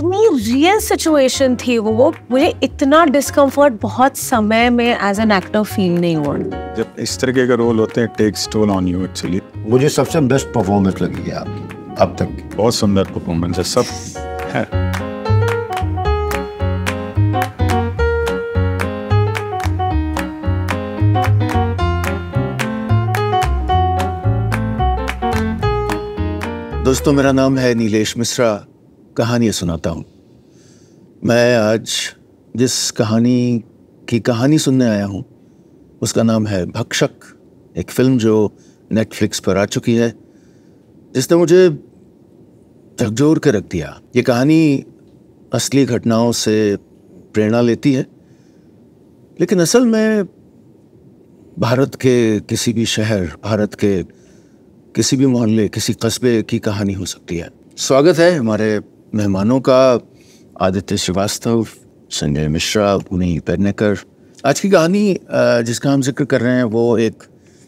इतनी real situation थी वो मुझे इतना डिस्कम्फर्ट बहुत समय में एज एन एक्टर फील नहीं हुआ। जब इस तरीके का रोल होते हैं takes toll on you actually. मुझे सबसे बेस्ट परफॉर्मेंस लगी है आपकी अब तक। बहुत सुंदर परफॉर्मेंस है, सब है। दोस्तों, मेरा नाम है नीलेश मिश्रा, कहानियाँ सुनाता हूँ। मैं आज जिस कहानी की कहानी सुनने आया हूँ उसका नाम है भक्षक, एक फिल्म जो नेटफ्लिक्स पर आ चुकी है, जिसने मुझे झकझोर के रख दिया। ये कहानी असली घटनाओं से प्रेरणा लेती है, लेकिन असल में भारत के किसी भी शहर, भारत के किसी भी मोहल्ले, किसी कस्बे की कहानी हो सकती है। स्वागत है हमारे मेहमानों का, आदित्य श्रीवास्तव, संजय मिश्रा, पुनी पेडनेकर। आज की कहानी जिसका हम जिक्र कर रहे हैं वो एक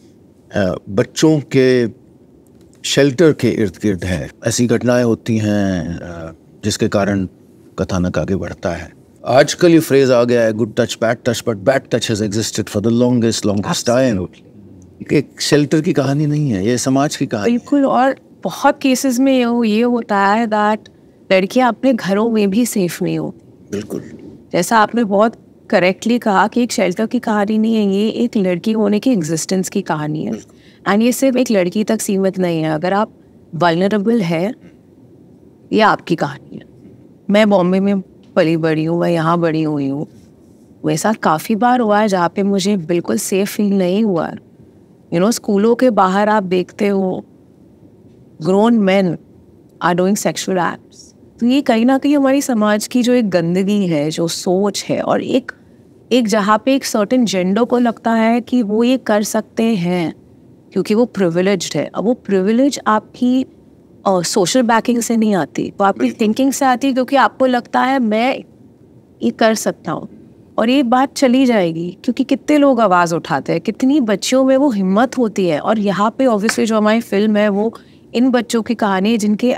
बच्चों के शेल्टर के इर्द गिर्द है। ऐसी घटनाएं होती हैं जिसके कारण कथानक आगे बढ़ता है। आजकल ये फ्रेज आ गया है, good touch bad touch, but bad touch has existed for the longest time. एक शेल्टर की कहानी नहीं है, ये समाज की कहानी। बिल्कुल, और बहुत केसेस में ये होता है दैट लड़कियां अपने घरों में भी सेफ नहीं हो। बिल्कुल, जैसा आपने बहुत करेक्टली कहा कि एक शेल्टर की कहानी नहीं है, ये एक लड़की होने की एग्जिस्टेंस की कहानी है। एंड ये सिर्फ एक लड़की तक सीमित नहीं है। अगर आप वल्नरेबल है, ये आपकी कहानी है। मैं बॉम्बे में पली बड़ी हूँ, मैं यहाँ बड़ी हुई हूँ। मेरे साथ काफ़ी बार हुआ है जहाँ पे मुझे बिल्कुल सेफ फील नहीं हुआ। स्कूलों के बाहर आप देखते हो grown men are doing sexual acts. तो ये कहीं ना कहीं हमारी समाज की जो एक गंदगी है, जो सोच है, और एक जहाँ पे एक सर्टेन जेंडर को लगता है कि वो ये कर सकते हैं क्योंकि वो प्रिविलेज्ड है। अब वो प्रिविलेज आपकी सोशल बैकिंग से नहीं आती, वो आपकी थिंकिंग से आती है, क्योंकि आपको लगता है मैं ये कर सकता हूँ और ये बात चली जाएगी। क्योंकि कितने लोग आवाज़ उठाते हैं, कितनी बच्चियों में वो हिम्मत होती है। और यहाँ पे ऑब्वियसली जो हमारी फिल्म है वो इन बच्चों की कहानी है जिनके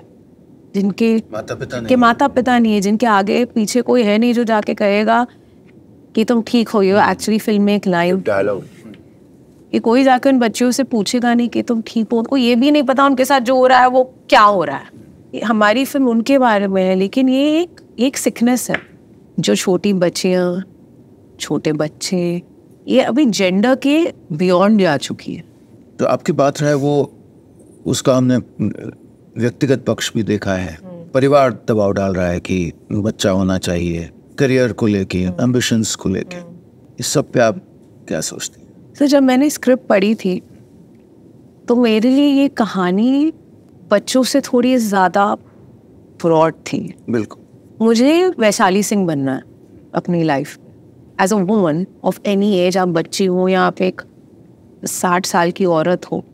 माता पिता नहीं है, जिनके आगे पीछे कोई है नहीं जो जाके कहेगा कि तुम ठीक हो। ये एक्चुअली फिल्म में एक लाइन डायलॉग कि कोई जाकर उन बच्चियों से पूछेगा नहीं कि तुम ठीक हो। उनको ये भी नहीं पता उनके साथ जो हो रहा है वो क्या हो रहा है। हमारी फिल्म उनके बारे में है, लेकिन ये एक सिकनेस है जो छोटी बच्चियाँ, छोटे बच्चे, ये अभी जेंडर के बियॉन्ड जा चुकी है। तो आपकी बात है वो, उसका हमने व्यक्तिगत पक्ष भी देखा है। परिवार दबाव डाल रहा है कि बच्चा होना चाहिए, करियर को लेके, एम्बिशंस को लेके। इस सब पे आप क्या सोचती हैं? तो जब मैंने स्क्रिप्ट पढ़ी थी तो मेरे लिए ये कहानी बच्चों से थोड़ी ज़्यादा ब्रॉड थी। बिल्कुल। मुझे वैशाली सिंह बनना है अपनी life as a woman of any age. आप बच्ची हो या आप एक 60 साल की औरत हो,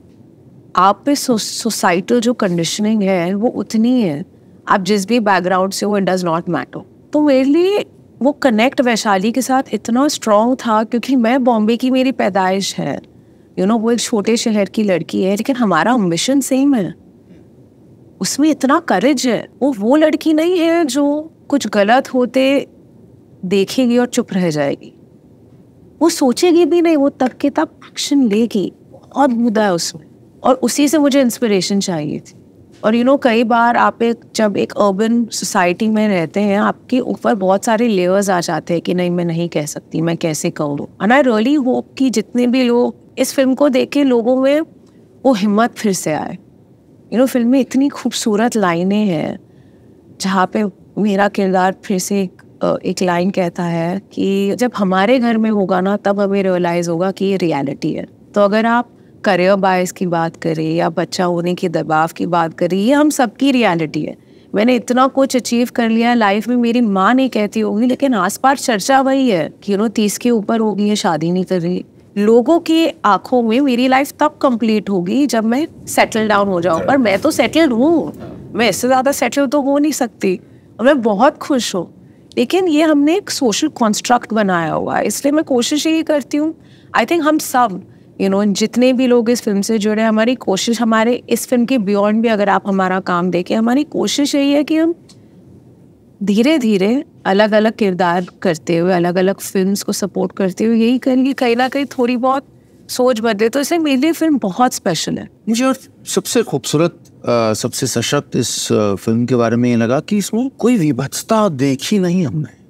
आप पे सोसाइटल जो कंडीशनिंग है वो उतनी है। आप जिस भी बैकग्राउंड से हो, इट डज नॉट मैटर। तो मेरे लिए वो कनेक्ट वैशाली के साथ इतना स्ट्रॉन्ग था क्योंकि मैं बॉम्बे की, मेरी पैदाइश है। वो एक छोटे शहर की लड़की है, लेकिन हमारा एम्बिशन सेम है। उसमें इतना करेज है। वो लड़की नहीं है जो कुछ गलत होते देखेगी और चुप रह जाएगी। वो सोचेगी भी नहीं, वो तब के तब एक्शन लेगी। बहुत मुद्दा है उसमें, और उसी से मुझे इंस्पिरेशन चाहिए थी। और कई बार आप जब एक अर्बन सोसाइटी में रहते हैं, आपके ऊपर बहुत सारे लेयर्स आ जाते हैं कि नहीं, मैं नहीं कह सकती, मैं कैसे कहूँ। एंड आई रियली होप कि जितने भी लोग इस फिल्म को देखे, लोगों में वो हिम्मत फिर से आए। फिल्म में इतनी खूबसूरत लाइनें हैं जहाँ पे मेरा किरदार फिर से एक लाइन कहता है कि जब हमारे घर में होगा ना, तब हमें रियलाइज होगा कि ये रियलिटी है। तो अगर आप करियर बायस की बात करें या बच्चा होने के दबाव की बात करें, ये हम सबकी रियलिटी है। मैंने इतना कुछ अचीव कर लिया लाइफ में, मेरी माँ नहीं कहती होगी, लेकिन आसपास चर्चा वही है कि 30 के ऊपर होगी, ये शादी नहीं कर रही। लोगों की आंखों में मेरी लाइफ तब कंप्लीट होगी जब मैं सेटल डाउन हो जाऊँ। पर मैं तो सेटल्ड हूँ, मैं इससे ज़्यादा सेटल तो हो नहीं सकती, और मैं बहुत खुश हूँ। लेकिन ये हमने एक सोशल कॉन्स्ट्रक्ट बनाया हुआ है, इसलिए मैं कोशिश यही करती हूँ। आई थिंक हम सब जितने भी लोग इस फिल्म से जुड़े, हमारी कोशिश, हमारे इस फिल्म के बियॉन्ड भी अगर आप हमारा काम देखें, हमारी कोशिश यही है कि हम धीरे धीरे अलग अलग किरदार करते हुए, अलग अलग फिल्म्स को सपोर्ट करते हुए यही करेंगे, कहीं ना कहीं थोड़ी बहुत सोच बदले। तो इसलिए मेरे लिए फिल्म बहुत स्पेशल है। मुझे और सबसे खूबसूरत सबसे सशक्त इस फिल्म के बारे में ये लगा कि इसमें कोई विभत्सता देखी नहीं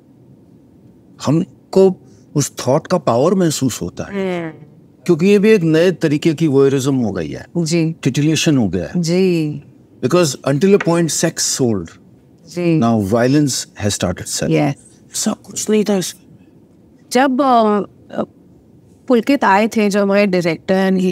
हमको उस थॉट का पावर महसूस होता है, क्योंकि ये भी एक नए तरीके की वोयरिज्म हो गई है जी, टिटिलेशन हो गया है जी, because until a point sex sold, जी, now violence has started sale. Yes. सब कुछ नहीं था इसमें। जब पुलकित आए थे जो हमारे director and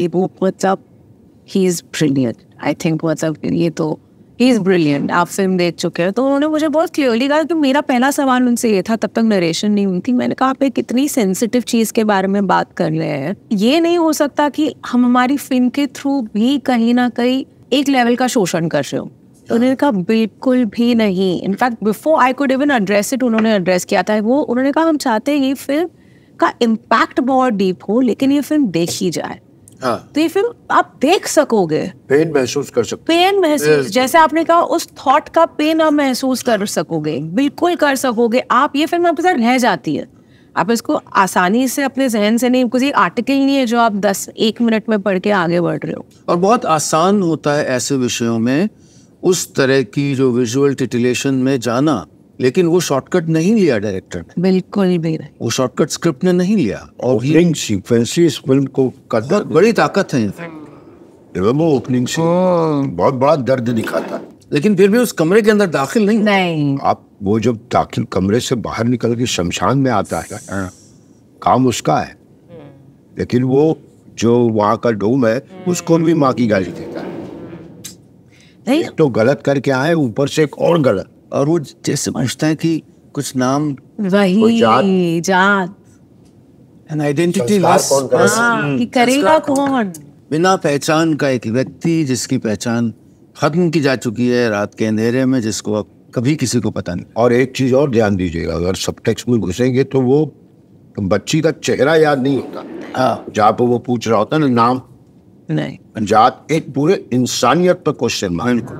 he is brilliant, I think ये तो ही इज ब्रिलियंट। आप फिल्म देख चुके हैं तो उन्होंने मुझे बहुत क्लियरली कहा कि मेरा पहला सवाल उनसे ये था, तब तक नरेशन नहीं हुई थी, मैंने कहा आप एक इतनी सेंसिटिव चीज के बारे में बात कर रहे हैं, ये नहीं हो सकता कि हम हमारी फिल्म के थ्रू भी कहीं ना कहीं एक लेवल का शोषण कर रहे हो। तो उन्होंने कहा बिल्कुल भी नहीं, in fact before I could even address it उन्होंने एड्रेस किया था वो। उन्होंने कहा हम चाहते हैं ये फिल्म का इम्पैक्ट बहुत डीप हो, लेकिन ये फिल्म देखी जाए। हाँ, तो ये फिल्म आप देख सकोगे, पेन महसूस कर सकते, पेन महसूस, जैसे आपने कहा उस थॉट का पेन आप महसूस कर सकोगे, बिल्कुल कर सकोगे आप। ये फिल्म आपके साथ रह जाती है, आप इसको आसानी से अपने जहन से नहीं, कुछ एक आर्टिकल नहीं है जो आप 1 मिनट में पढ़ के आगे बढ़ रहे हो। और बहुत आसान होता है ऐसे विषयों में उस तरह की जो विजुअल टिटिलेशन में जाना, लेकिन वो शॉर्टकट नहीं लिया डायरेक्टर ने, बिल्कुल भी नहीं, वो शॉर्टकट स्क्रिप्ट ने नहीं लिया। और ओपनिंग सीक्वेंस इस फिल्म को बहुत बड़ी ताकत है, वो ओपनिंग से बहुत बड़ा दर्द दिखाता, लेकिन फिर भी उस कमरे के अंदर दाखिल नहीं। आप वो जब दाखिल कमरे से बाहर निकल के शमशान में आता है, काम उसका है, लेकिन वो जो वहाँ का डोम है उसको भी माँ की गाली देता है। नहीं तो गलत करके आए, ऊपर से एक और गलत, और वो जैसे समझता है कि कुछ नाम वही जात एन आइडेंटिटी कि करेगा कौन। बिना पहचान का एक व्यक्ति जिसकी पहचान खत्म की जा चुकी है रात के अंधेरे में, जिसको अब कभी किसी को पता नहीं। और एक चीज और ध्यान दीजिएगा, अगर सब टेक्स्ट में घुसेंगे तो वो बच्ची का चेहरा याद नहीं होता। हाँ, जहाँ पे वो पूछ रहा होता है ना नाम, नहीं, जात, एक पूरे इंसानियत पर क्वेश्चन मार्क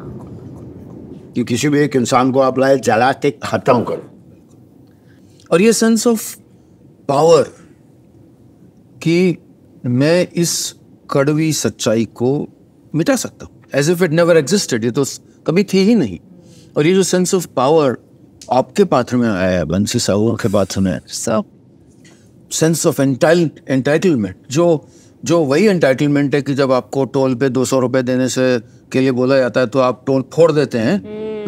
कि किसी भी एक इंसान को आप लाए जला के खत्म करो। और ये सेंस ऑफ पावर कि मैं इस कड़वी सच्चाई को मिटा सकता हूँ, as if it never existed, ये तो कभी थी ही नहीं। और ये जो सेंस ऑफ पावर आपके पात्र में आया है, बंसी साहू के पात्र में, सेंस ऑफ एंटाइटलमेंट, जो वही एंटाइटलमेंट है कि जब आपको टोल पे 200 रुपए देने से के लिए बोला जाता है तो आप टोल फोड़ देते हैं,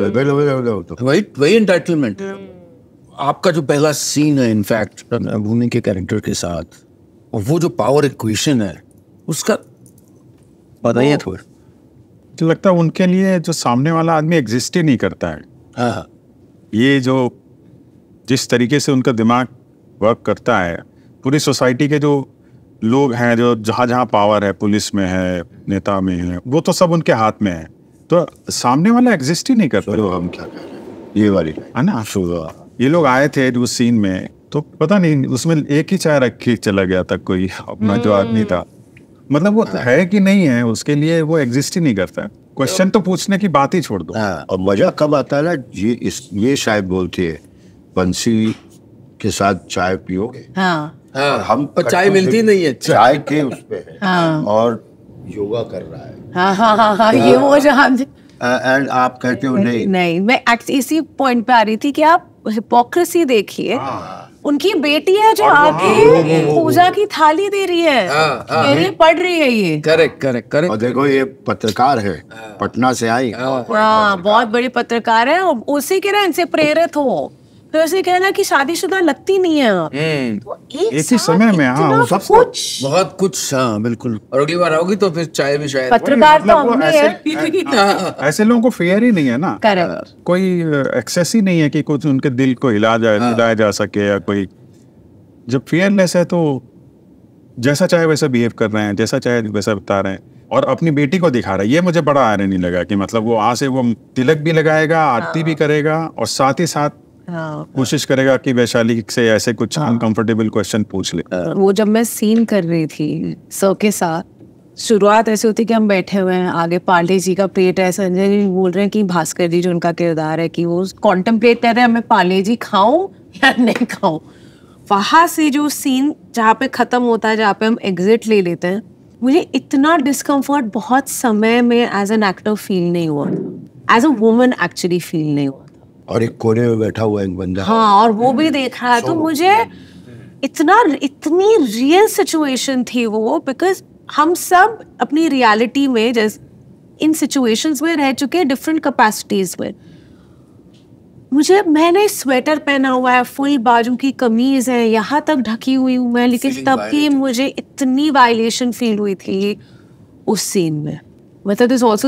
वही एंटाइटलमेंट। आपका जो पहला सीन है इनफैक्ट भूमि के कैरेक्टर के साथ, और वो जो पावर इक्वेशन है उसका बताइए थोड़ा। तो लगता है उनके लिए जो सामने वाला आदमी एग्जिस्ट ही नहीं करता है। हाँ, ये जो जिस तरीके से उनका दिमाग वर्क करता है, पूरी सोसाइटी के जो लोग हैं, जो जहाँ जहाँ पावर है, पुलिस में है, नेता में है, वो तो सब उनके हाथ में है, तो सामने वाला एग्जिस्ट ही नहीं करता। तो हम क्या कह रहे हैं, ये वाली है ना, ये लोग आए थे उस सीन में, तो पता नहीं उसमें एक ही चाय रख के चला गया था कोई अपना जो आदमी था, मतलब वो है कि नहीं है, उसके लिए वो एग्जिस्ट ही नहीं करता। क्वेश्चन तो पूछने की बात ही छोड़ दो। और मजा कब आता है ना, ये शायद बोलती है बंसी के साथ चाय पियोगे। हाँ, और हम चाय मिलती नहीं है, चाय के उस पे है, हाँ, और योगा कर रहा है, हाँ, हाँ, हाँ, हाँ, ये वो जहाँ एंड आप कहते हो नहीं, मैं इसी पॉइंट पे आ रही थी कि आप हिपोक्रेसी देखिए। उनकी बेटी है जो आके पूजा की थाली दे रही है, कह रही है पढ़ रही है ये। करेक्ट। और देखो ये पत्रकार है, पटना से आई, हाँ, बहुत बड़ी पत्रकार है, और उसी के ना इनसे प्रेरित हो, फिर उसे कहना कि शादीशुदा लगती नहीं है आप। तो एक ही समय में, हाँ, सब कुछ बहुत कुछ, हाँ बिल्कुल। और अगली बार आओगी तो फिर चाय भी शायद पत्रकार तो हमने है। ऐसे लोगों को फेयर ही नहीं है ना, करेक्ट, कोई एक्सेस ही नहीं है कि कुछ उनके दिल को हिलाया जा सके, या कोई जब फेयरनेस है तो जैसा चाहे वैसा बिहेव कर रहे हैं, जैसा चाहे वैसा बता रहे हैं, और अपनी बेटी को दिखा रहा है। ये मुझे बड़ा आयरनी लगा कि मतलब वो वहां से वो तिलक भी लगाएगा, आरती भी करेगा, और साथ ही साथ कोशिश करेगा कि वैशाली से ऐसे कुछ अनकंफर्टेबल क्वेश्चन पूछ ले। वो जब मैं सीन कर रही थी सर के साथ, शुरुआत ऐसे होती है कि हम बैठे हुए हैं, आगे पांडे जी का प्लेट है, संजय जी बोल रहे हैं कि भास्कर जी जो उनका किरदार है कि वो कॉन्टेम्पलेट कर रहे हैं मैं पांडे जी खाऊं या नहीं खाऊं। वहां से जो सीन जहाँ पे खत्म होता है, जहाँ पे हम एग्जिट ले लेते हैं, मुझे इतना डिस्कम्फर्ट बहुत समय में एज एन एक्टर फील नहीं हुआ, as a woman actually feel नहीं हुआ। और एक कोने में बैठा हुआ एक बंदा, हाँ, और वो भी देख रहा है, तो मुझे इतनी रियल सिचुएशन थी वो, बिकॉज हम सब अपनी रियलिटी में जैसे इन सिचुएशंस में रह चुके हैं, डिफरेंट कैपेसिटीज में। मैंने स्वेटर पहना हुआ है, फुल बाजू की कमीज है, यहाँ तक ढकी हुई हूँ मैं, लेकिन तब भी मुझे इतनी वायलेशन फील हुई थी उस सीन में। मतलब this also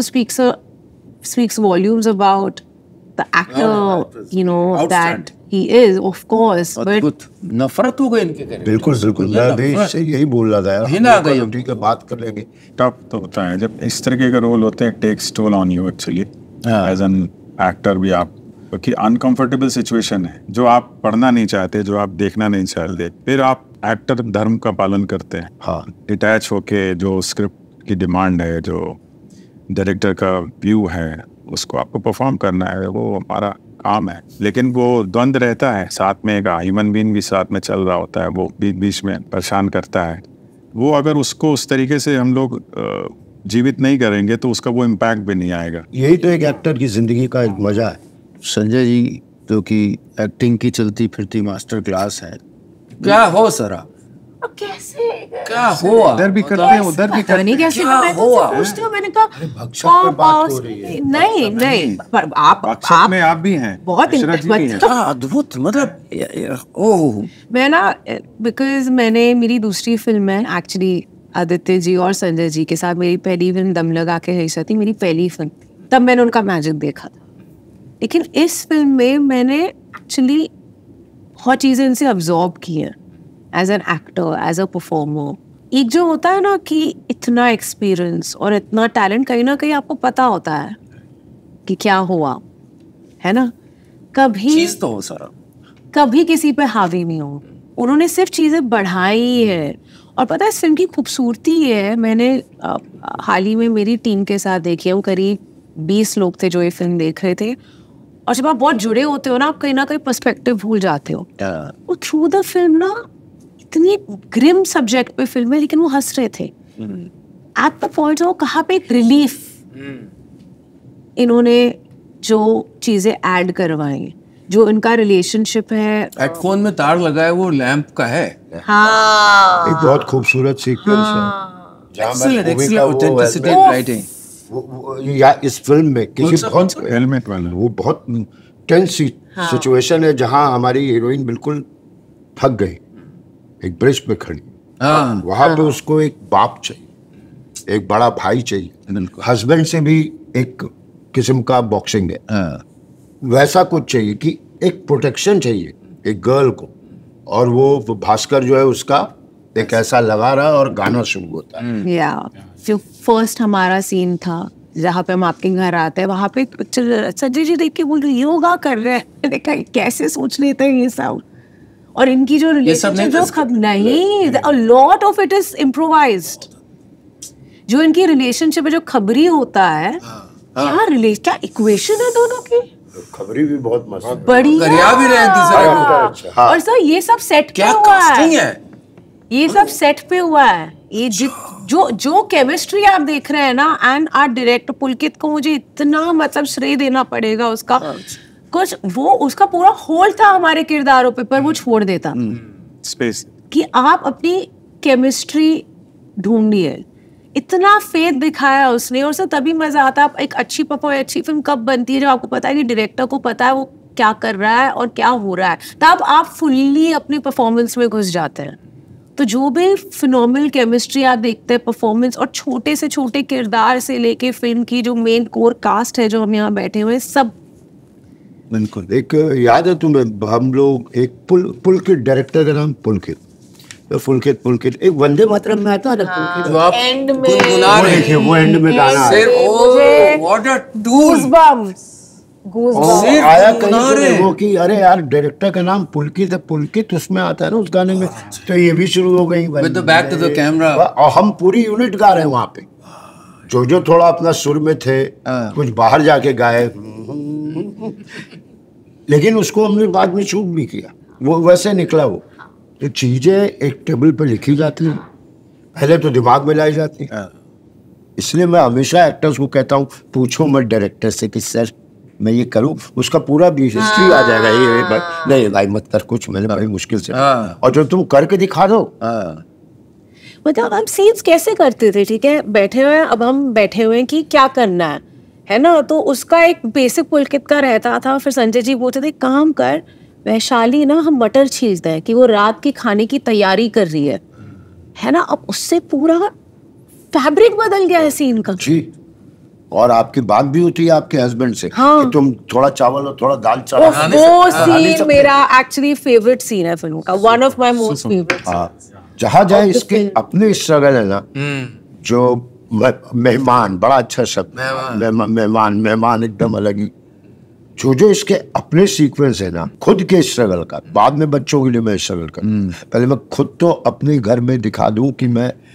speaks volumes about the actor, you know, that he is, of course, but नफरत हो गई इनके कहने। बिल्कुल बिल्कुल, मैं भी इससे यही बोल रहा था यार, हिना गई हम। ठीक है, बात कर लेंगे। टफ तो होता है जब इस तरीके का रोल होते हैं, takes toll on you actually as an actor भी, आप क्योंकि अनकंफर्टेबल सिचुएशन है जो आप पढ़ना नहीं चाहते, जो आप देखना नहीं चाहते, फिर आप एक्टर धर्म का पालन करते हैं। हाँ, डिटैच होके जो स्क्रिप्ट की डिमांड है, जो डायरेक्टर का व्यू है, उसको आपको परफॉर्म करना है, वो हमारा काम है। लेकिन वो द्वंद रहता है, साथ में एक ह्यूमन बीइंग भी साथ में चल रहा होता है, वो बीच बीच में परेशान करता है। वो अगर उसको उस तरीके से हम लोग जीवित नहीं करेंगे तो उसका वो इम्पैक्ट भी नहीं आएगा। यही तो एक एक्टर की जिंदगी का एक मजा है। संजय जी जो कि एक्टिंग की चलती फिरती मास्टर क्लास है, क्या हो सरा, कैसे क्या हुआ, उधर भी करते हैं, उधर भी करते नहीं, कैसे मैं तो पूछती हूँ, मैंने कहा भक्षक पे बात हो रही है। नहीं, पर आप में आप भी हैं, बहुत मिश्रा जी भी हैं। अद्भुत, मतलब ओह। मैं ना, बिकॉज मैंने मेरी दूसरी फिल्म है एक्चुअली आदित्य जी और संजय जी के साथ, मेरी पहली फिल्म दम लगा के हिस्सा थी, मेरी पहली फिल्म, तब मैंने उनका मैजिक देखा था। लेकिन इस फिल्म में मैंने एक्चुअली बहुत चीज़ें इनसे अब्जॉर्ब की हैं as an actor, as a performer. एक जो होता है ना कि इतना एक्सपीरियंस और इतना टैलेंट, कहीं ना कहीं आपको पता होता है कि क्या हुआ है ना, कभी चीज तो हो सरा, कभी किसी पे हावी नहीं हो, उन्होंने सिर्फ चीज़ें बढ़ाई है। और पता है इस फिल्म की खूबसूरती है, मैंने हाल ही में मेरी टीम के साथ देखी है, वो करीब 20 लोग थे जो ये फिल्म देख रहे थे, और जब आप बहुत जुड़े होते हो ना, आप कहीं ना कहीं पर्सपेक्टिव भूल जाते हो। वो थ्रू द फिल्म ना, इतनी ग्रिम सब्जेक्ट पे फिल्म है, लेकिन वो हंस रहे थे एट द पॉइंट। वो कहाँ पे एक रिलीफ इन्होंने जो चीजें ऐड करवाई, जो इनका रिलेशनशिप है, हेडफोन में तार लगा है, वो लैंप का है। हाँ, एक बहुत खूबसूरत सीक्वेंस है जहाँ मैं मूवी का वो राइटिंग, या इस फिल्म में किसी बहुत हेलमेट वाला, वो बहुत टेंस सिचुएशन है जहाँ हमारी हीरोइन बिल्कुल थक गई, एक ब्रिज पे खड़ी, वहां पे उसको एक बाप चाहिए, एक बड़ा भाई चाहिए, हस्बैंड से भी एक किस्म का बॉक्सिंग है, वैसा कुछ चाहिए कि एक प्रोटेक्शन चाहिए एक गर्ल को। और वो भास्कर जो है उसका एक ऐसा लगा रहा और गाना शुरू होता है। या जो फर्स्ट हमारा सीन था जहाँ पे हम आपके घर आते हैं, वहाँ पे संजय जी देख के बोल रहे योगा कर रहे हैं, देखा कैसे सोच लेते हैं ये सब। और इनकी जो रिलेशनशिप नहीं, a lot of it is improvised। जो इनकी रिलेशनशिप है, जो खबरी होता है, क्या इक्वेशन है दोनों की, खबरी भी बहुत मस्त है, बड़ी गरिया भी रहे दूसरे। और सर ये सब सेट पे हुआ है, ये सब सेट पे हुआ है। ये जो केमिस्ट्री आप देख रहे हैं ना, एंड आर डायरेक्टर पुलकित को मुझे इतना मतलब श्रेय देना पड़ेगा उसका, कुछ वो उसका पूरा होल्ड था हमारे किरदारों पे, पर वो छोड़ देता स्पेस कि आप अपनी केमिस्ट्री ढूंढिए। इतना फेथ दिखाया उसने, और सर तभी मजा आता है। एक अच्छी फिल्म कब बनती है, जब आपको पता है कि डायरेक्टर को पता है वो क्या कर रहा है और क्या हो रहा है, तब आप फुल्ली अपनी परफॉर्मेंस में घुस जाते हैं। तो जो भी फिनोमिनल केमिस्ट्री आप देखते हैं, परफॉर्मेंस, और छोटे से छोटे किरदार से लेके फिल्म की जो मेन कोर कास्ट है, जो हम यहाँ बैठे हुए हैं, सब बिल्कुल। एक याद है तुम्हें, हम लोग एक पुलकित डायरेक्टर का नाम पुलकित एक वंदे मातरम में आता है जो आप एंड में गुनगुना रहे थे, वो एंड में गाना Goosebumps। आया कहीं तो वो कि अरे यार डायरेक्टर का नाम पुलकित है, पुलकित उसमें आता है ना उस गाने में, तो ये भी शुरू हो गई With the back to the camera। और हम पूरी यूनिट गा रहे हैं वहाँ पे, जो थोड़ा अपना सुर में थे, कुछ बाहर जाके गाए, लेकिन उसको हमने बाद में शूट भी किया, वो वैसे निकला वो। तो चीजें एक टेबल पे लिखी जाती हैं, पहले तो दिमाग में लाई जाती है। इसलिए मैं हमेशा एक्टर्स को कहता हूँ पूछो मत डायरेक्टर से कि सर मैं ये करूँ, उसका पूरा भी हिस्ट्री आ जाएगा। ये नहीं भाई मत कर कुछ, मैंने बड़ी मुश्किल से, और जो तुम करके दिखा दो। मतलब हम सीन्स कैसे करते थे, ठीक है बैठे हुए हैं, अब हम बैठे हुए हैं कि क्या करना है ना, तो उसका एक बेसिक पुलकित का रहता था। फिर संजय जी बोलते थे काम कर वैशाली ना, हम मटर छील दें कि वो रात के खाने की तैयारी कर रही है ना। अब उससे पूरा फैब्रिक बदल गया है सीन का जी। और आपकी बात भी होती है आपके हस्बैंड से कि तुम थोड़ा चावल और थोड़ा दाल चढ़ा। वो सीन मेरा एक्चुअली फेवरेट सीन है फिल्म का, one of my most favourite. जहाँ जाए इसके अपने स्ट्रगल है ना, जो मेहमान, बड़ा अच्छा शब्द, मेहमान एकदम अलग ही, जो इसके अपने सीक्वेंस है ना, खुद के स्ट्रगल का, बाद में बच्चों के लिए मैं स्ट्रगल कर, पहले मैं खुद तो अपने घर में दिखा दूं कि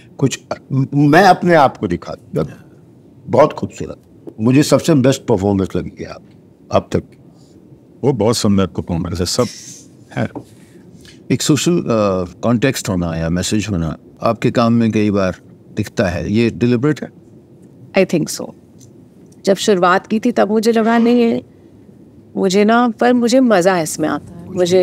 मैं अपने आप को दिखा दूं। बहुत खूबसूरत, मुझे सबसे बेस्ट परफॉर्मेंस लगी है अब तक। वो बहुत सुंदर परफॉर्मेंस है, सब है। एक सोशल कॉन्टेक्स्ट होना या मैसेज होना आपके काम में कई बार दिखता है, ये डिलिबरेट है? I think so. जब शुरुआत की थी तब मुझे लगा नहीं है मुझे ना, पर मुझे मज़ा इसमें आता है, मुझे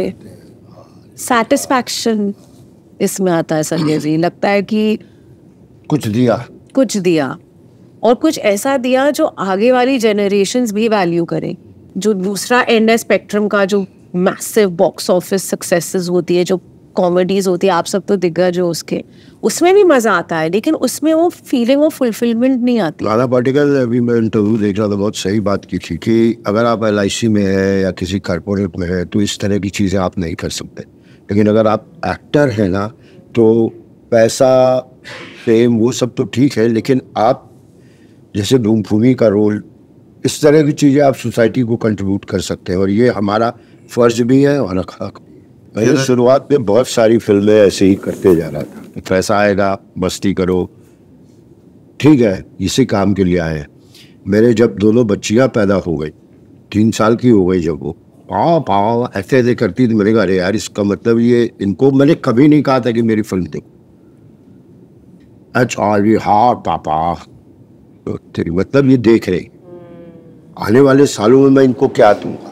सेटिस्फैक्शन इसमें आता है संजय जी। लगता है कि कुछ दिया और कुछ ऐसा दिया जो आगे वाली जनरेशन्स भी वैल्यू करें। जो दूसरा एंड है स्पेक्ट्रम का, जो मैसिव बॉक्स ऑफिस सक्सेसेस होती है, जो कॉमेडीज होती है, आप सब तो दिग्गज हो उसके, उसमें भी मजा आता है, लेकिन उसमें वो फीलिंग ऑफ फुलफिलमेंट नहीं आती। नाना पाटेकर अभी मैं इंटरव्यू देख रहा था, बहुत सही बात की थी कि अगर आप LIC में है या किसी कॉर्पोरेट में है तो इस तरह की चीज़ें आप नहीं कर सकते, लेकिन अगर आप एक्टर हैं ना तो पैसा फेम वो सब तो ठीक है, लेकिन आप जैसे धूमभूमि का रोल, इस तरह की चीज़ें आप सोसाइटी को कंट्रीब्यूट कर सकते हैं, और ये हमारा फ़र्ज भी है और हक। मैंने शुरुआत में बहुत सारी फिल्में ऐसे ही करते जा रहा था, पैसा आएगा मस्ती करो, ठीक है इसी काम के लिए आए। मेरे जब दोनों बच्चियां पैदा हो गई, 3 साल की हो गई, जब वो पाँव ऐसे ऐसे करती थी, मैंने कहा अरे यार इसका मतलब ये, इनको मैंने कभी नहीं कहा था कि मेरी फिल्म देखो। अच्छा हाँ पापा, तो तेरी मतलब ये देख रहे, आने वाले सालों में मैं इनको क्या दूंगा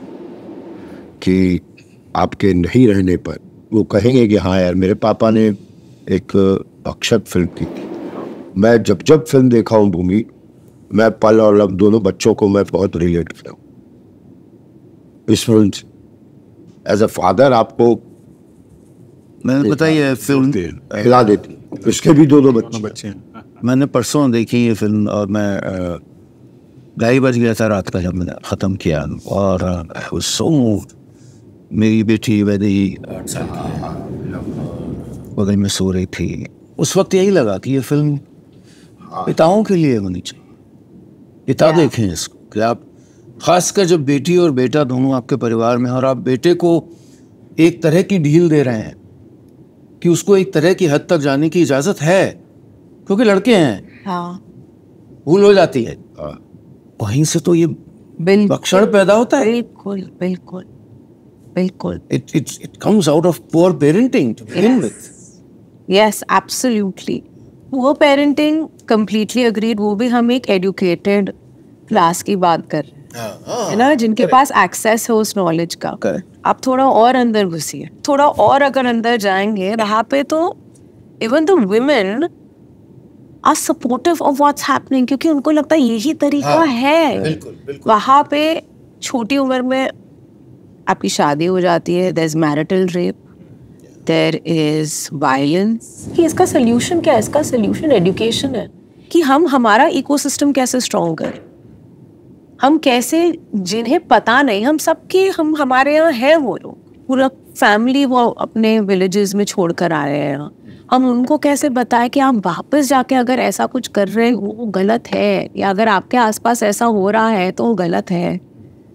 कि आपके नहीं रहने पर वो कहेंगे कि हाँ यार मेरे पापा ने एक अक्षत फिल्म की थी। मैं जब फिल्म देखा हूँ भूमि, मैं पल और लब दोनों बच्चों को मैं बहुत रिलेट किया हूँ इस फिल्म से। एज अ फादर आपको मैंने पता है फिल्म हिला देती, इसके भी दो बच्चे हैं। मैंने परसों देखी ये फिल्म और मैं 2:30 बज गया था रात का जब मैंने ख़त्म किया, और सो मूव्ड। मेरी बेटी वैसे ही 8 साल की बगल में सो रही थी, उस वक्त यही लगा कि ये फिल्म पिताओं के लिए होनी चाहिए। पिता देखें इसको, कि आप खासकर जब बेटी और बेटा दोनों आपके परिवार में, और आप बेटे को एक तरह की ढील दे रहे हैं कि उसको एक तरह की हद तक जाने की इजाज़त है, क्योंकि लड़के हैं, भूल हो जाती है, वहीं से तो ये बख्शण पैदा होता है। बिल्कुल बिल्कुल बिल्कुल। It comes out of poor parenting to begin with. Yes, absolutely. Poor parenting, completely agreed. वो भी हम एक educated क्लास की बात कर रहे हैं, है ना, जिनके पास एक्सेस है उस नॉलेज का। आप थोड़ा और अंदर घुसिए, थोड़ा और अगर अंदर जाएंगे वहाँ पे, तो even the women are supportive of what's happening, क्योंकि उनको लगता है यही तरीका है। बिल्कुल। वहाँ पे छोटी उम्र में आपकी शादी हो जाती है, there is marital rape, there is violence. कि इसका सोल्यूशन क्या है? इसका सोल्यूशन एजुकेशन है, कि हम हमारा इकोसिस्टम कैसे स्ट्रॉन्ग करें, हम कैसे, जिन्हें पता नहीं, हम सबके, हम हमारे यहाँ है वो लोग, पूरा फैमिली वो अपने विलेजेस में छोड़ कर आ रहे हैं, हम उनको कैसे बताएं कि आप वापस जाके अगर ऐसा कुछ कर रहे हो वो गलत है, या अगर आपके आसपास ऐसा हो रहा है तो वो गलत है।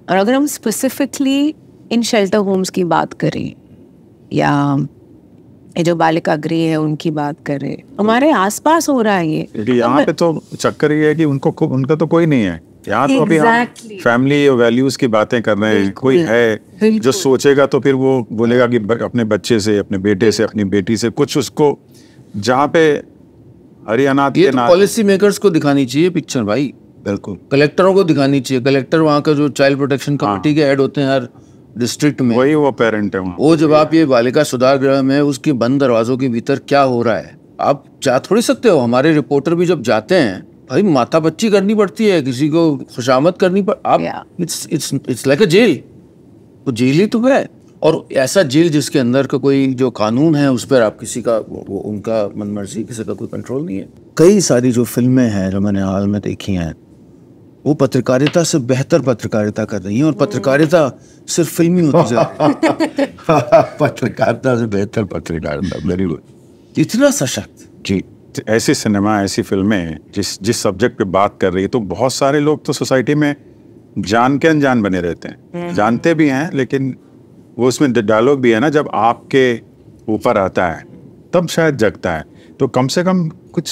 और अगर हम स्पेसिफिकली इन शेल्टर होम्स की बात करें या ये जो बालिका गृह है उनकी बात करें, हमारे आसपास हो रहा है ये। यहाँ पे तो चक्कर ये है कि उनका तो कोई नहीं है यहाँ। तो अभी हम फैमिली और वैल्यूज की बातें कर रहे हैं। कोई है जो सोचेगा तो फिर वो बोलेगा कि अपने बच्चे से, अपने बेटे से, अपनी बेटी से कुछ उसको, जहाँ पे हरियाणा ये तो पॉलिसी मेकर्स को दिखानी चाहिए पिक्चर भाई। बिल्कुल, कलेक्टरों को दिखानी चाहिए। कलेक्टर वहाँ का जो चाइल्ड प्रोटेक्शन कमेटी के हेड होते हैं हर डिस्ट्रिक्ट में, वही वो पेरेंट है वहाँ। वो जब आप ये बालिका सुधार गृह में उसके बंद दरवाजों के भीतर क्या हो रहा है आप जा थोड़ी सकते हो। हमारे रिपोर्टर भी जब जाते हैं भाई माथा बच्ची करनी पड़ती है, किसी को खुशामद करनी पड़ आप इट्स लाइक अ जेल। वो जेल ही तो है। और ऐसा जेल जिसके अंदर का कोई जो कानून है उस पर आप किसी का वो उनका मनमर्जी, किसी का कोई कंट्रोल नहीं है। कई सारी जो फिल्में हैं जो मैंने हाल में देखी हैं वो पत्रकारिता से बेहतर पत्रकारिता कर रही हैं। और पत्रकारिता सिर्फ फिल्मी होती जा रही है। पत्रकारिता से बेहतर पत्रकारिता, वेरी गुड। इतना सशक्त जी। ऐसी सिनेमा, ऐसी फिल्में जिस सब्जेक्ट पे बात कर रही है, तो बहुत सारे लोग तो सोसाइटी में जान के अनजान बने रहते हैं, जानते भी हैं लेकिन वो उसमें डायलॉग भी है ना, जब आपके ऊपर आता है तब शायद जगता है। तो कम से कम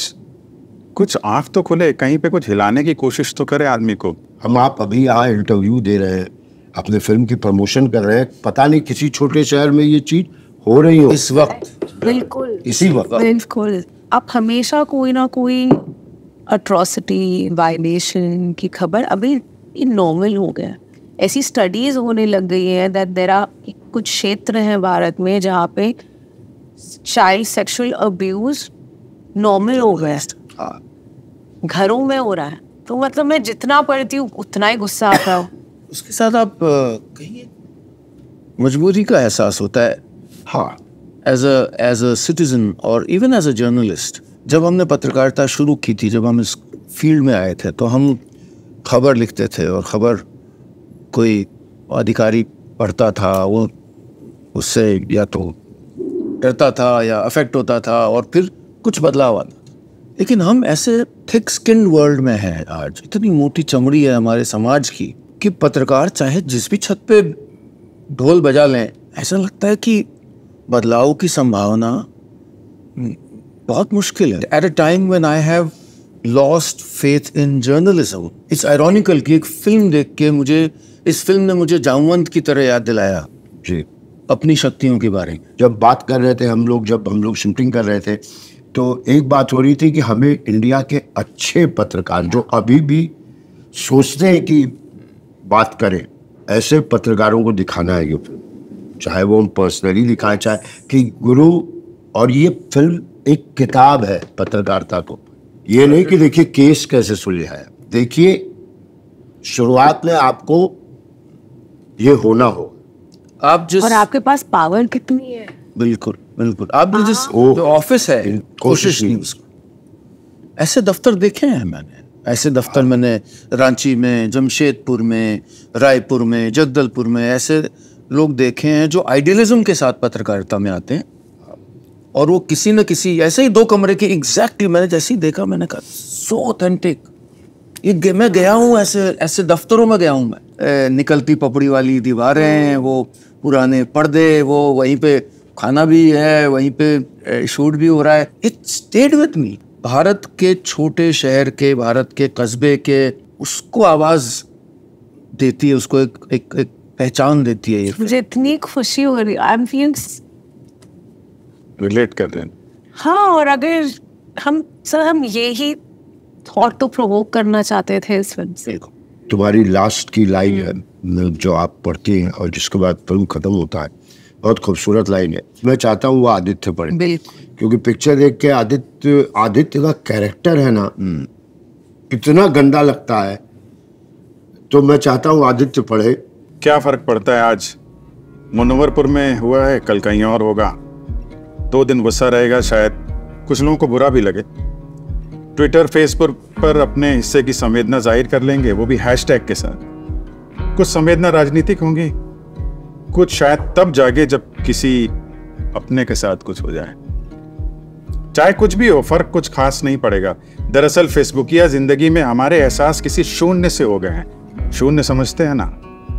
कुछ आँख तो खुले, कहीं पे कुछ हिलाने की कोशिश तो करे आदमी को। हम आप अभी यहाँ इंटरव्यू दे रहे हैं, अपने फिल्म की प्रमोशन कर रहे हैं, पता नहीं किसी छोटे शहर में ये चीज हो रही हो इस वक्त, बिल्कुल इसी वक्त। बिल्कुल। आप हमेशा कोई ना कोई अट्रॉसिटी, वायलेशन की खबर अभी नॉर्मल हो गया। ऐसी स्टडीज होने लग गई हैं दैट देयर आर कुछ क्षेत्र हैं भारत में जहाँ पे चाइल्ड सेक्सुअल अब्यूज नॉर्मल हो गया है, घरों में हो रहा है। तो मतलब मैं जितना पढ़ती हूँ उतना ही गुस्सा आता है। उसके साथ आप कहिए मजबूरी का एहसास होता है। हाँ, एज अ सिटीजन और इवन एज अ जर्नलिस्ट, जब हमने पत्रकारिता शुरू की थी, जब हम इस फील्ड में आए थे, तो हम खबर लिखते थे और खबर कोई अधिकारी पढ़ता था, वो उससे या तो डरता था या अफेक्ट होता था और फिर कुछ बदलाव आता। लेकिन हम ऐसे थिक स्किन्ड वर्ल्ड में हैं आज, इतनी मोटी चमड़ी है हमारे समाज की कि पत्रकार चाहे जिस भी छत पे ढोल बजा लें, ऐसा लगता है कि बदलाव की संभावना बहुत मुश्किल है। At a time when I have lost faith in journalism, it's ironical कि एक फिल्म देख के इस फिल्म ने मुझे जामवंत की तरह याद दिलाया जी अपनी शक्तियों के बारे में। जब बात कर रहे थे जब हम लोग शूटिंग कर रहे थे, तो एक बात हो रही थी कि हमें इंडिया के अच्छे पत्रकार जो अभी भी सोचते हैं कि बात करें, ऐसे पत्रकारों को दिखाना है ये फिल्म, चाहे वो हम पर्सनली दिखाएं, चाहे कि गुरु। और ये फिल्म एक किताब है पत्रकारिता को। ये नहीं कि देखिए केस कैसे सुलझाया, देखिए शुरुआत में आपको ये होना हो, आप जिस और आपके पास पावर कितनी है। बिल्कुल बिल्कुल। आपने जिस जो ऑफिस है, कोशिश नहीं उसको। ऐसे दफ्तर देखे हैं मैंने, ऐसे दफ्तर मैंने रांची में, जमशेदपुर में, रायपुर में, जगदलपुर में ऐसे लोग देखे हैं जो आइडियलिज्म के साथ पत्रकारिता में आते हैं। और वो किसी न किसी ऐसे ही 2 कमरे के एग्जैक्टली मैंने जैसे ही देखा, मैंने कहा सो ऑथेंटिक। ये मैं गया हूँ ऐसे दफ्तरों में गया हूँ मैं। निकलती पपड़ी वाली दीवारें हैं, वो पुराने पर्दे, वो वहीं पे खाना भी है, वहीं पे शूट भी हो रहा है। It stayed with me. Bharat के छोटे शहर के, भारत के कस्बे के, उसको आवाज देती है, उसको एक पहचान देती है। मुझे इतनी खुशी हो रही है, आई एम फीलिंग रिलेट कर रहे हैं। हाँ, और अगर हम यही थॉट तो प्रोवोक करना चाहते थे इस फिल्म से। तुम्हारी लास्ट की लाइन है जो आप पढ़ती हैं और जिसके बाद फिल्म खत्म होता है, बहुत खूबसूरत लाइन है। मैं चाहता हूँ वो आदित्य पढ़े, बिल्कुल, क्योंकि पिक्चर देख के आदित्य का कैरेक्टर है ना, इतना गंदा लगता है। तो मैं चाहता हूँ आदित्य पढ़े। क्या फर्क पड़ता है, आज मुनव्वरपुर में हुआ है, कल कहीं और होगा। 2 दिन गुस्सा रहेगा, शायद कुछ लोगों को बुरा भी लगे। ट्विटर, फेसबुक पर अपने हिस्से की संवेदना जाहिर कर लेंगे, वो भी हैशटैग के साथ। कुछ संवेदना राजनीतिक होंगी, कुछ शायद तब जागे जब किसी अपने के साथ कुछ हो जाए। चाहे कुछ भी हो, फर्क कुछ खास नहीं पड़ेगा। दरअसल फेसबुकिया जिंदगी में हमारे एहसास किसी शून्य से हो गए हैं। शून्य समझते हैं ना,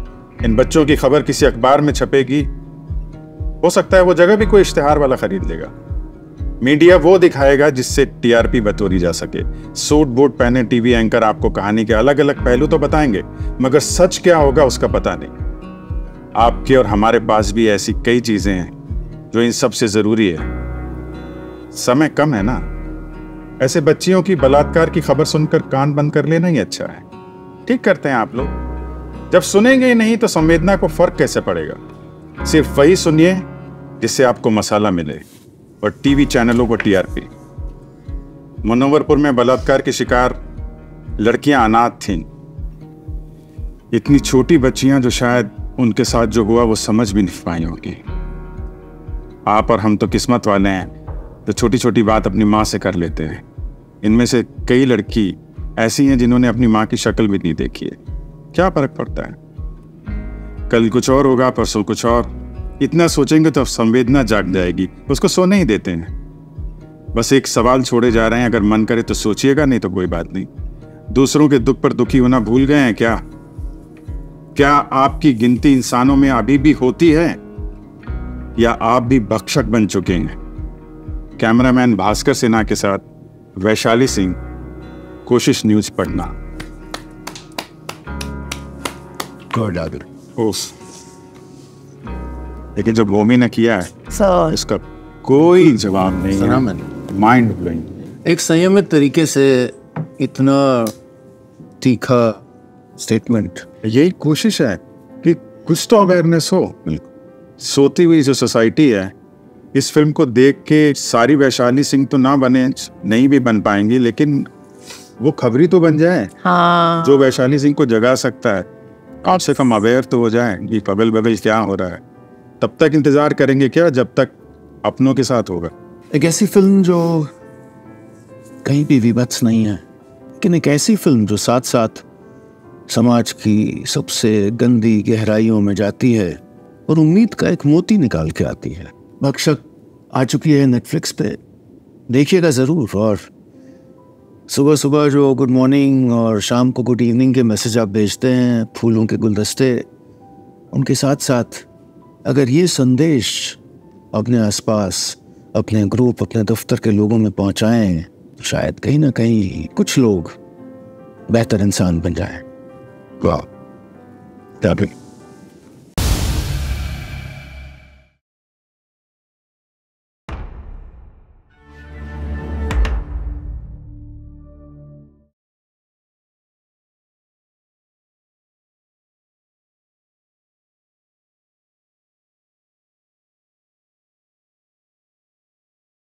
इन बच्चों की खबर किसी अखबार में छपेगी, हो सकता है वो जगह भी कोई इश्तिहार वाला खरीद लेगा। मीडिया वो दिखाएगा जिससे टीआरपी बटोरी जा सके। सूट बूट पहने टीवी एंकर आपको कहानी के अलग अलग पहलू तो बताएंगे, मगर सच क्या होगा उसका पता नहीं। आपके और हमारे पास भी ऐसी कई चीजें हैं जो इन सब से जरूरी है। समय कम है ना, ऐसे बच्चियों की बलात्कार की खबर सुनकर कान बंद कर लेना ही अच्छा है। ठीक करते हैं आप लोग। जब सुनेंगे ही नहीं तो संवेदना को फर्क कैसे पड़ेगा। सिर्फ वही सुनिए जिससे आपको मसाला मिले और टीवी चैनलों को टीआरपी। मनोवरपुर में बलात्कार की शिकार लड़कियां अनाथ थीं। इतनी छोटी बच्चियां जो शायद उनके साथ जो हुआ वो समझ भी नहीं पाई होगी। आप और हम तो किस्मत वाले हैं जो छोटी छोटी बात अपनी माँ से कर लेते हैं। इनमें से कई लड़की ऐसी हैं जिन्होंने अपनी माँ की शक्ल भी नहीं देखी है। क्या फर्क पड़ता है, कल कुछ और होगा, परसों कुछ और। इतना सोचेंगे तो संवेदना जाग जाएगी, उसको सोने ही देते हैं। बस एक सवाल छोड़े जा रहे हैं, अगर मन करे तो सोचिएगा, नहीं तो कोई बात नहीं। दूसरों के दुख पर दुखी होना भूल गए हैं क्या? क्या आपकी गिनती इंसानों में अभी भी होती है या आप भी भक्षक बन चुके हैं? कैमरामैन भास्कर सिन्हा के साथ वैशाली सिंह, कोशिश न्यूज पढ़ना। लेकिन जो भूमि ने किया है सर, इसका कोई जवाब नहीं है। Mind blowing. एक संयमित तरीके से इतना तीखा स्टेटमेंट, यही कोशिश है कि कुछ तो अवेयरनेस हो। सोती हुई जो सोसाइटी है, इस फिल्म को देख के सारी वैशाली सिंह तो ना बने, नहीं भी बन पाएंगी, लेकिन वो खबरी तो बन जाए। हाँ, जो वैशाली सिंह को जगा सकता है, कम से कम अवेयर तो हो जाए कि अगल बगल क्या हो रहा है। तब तक इंतजार करेंगे क्या, जब तक अपनों के साथ होगा। एक ऐसी फिल्म जो कहीं भी विभत्स नहीं है, लेकिन एक ऐसी फिल्म जो साथ साथ समाज की सबसे गंदी गहराइयों में जाती है और उम्मीद का एक मोती निकाल के आती है। भक्षक आ चुकी है नेटफ्लिक्स पे, देखिएगा ज़रूर। और सुबह सुबह जो गुड मॉर्निंग और शाम को गुड इवनिंग के मैसेज आप भेजते हैं, फूलों के गुलदस्ते, उनके साथ साथ अगर ये संदेश अपने आसपास, अपने ग्रुप, अपने दफ्तर के लोगों में पहुंचाएं तो शायद कहीं ना कहीं कुछ लोग बेहतर इंसान बन जाएं। वाह।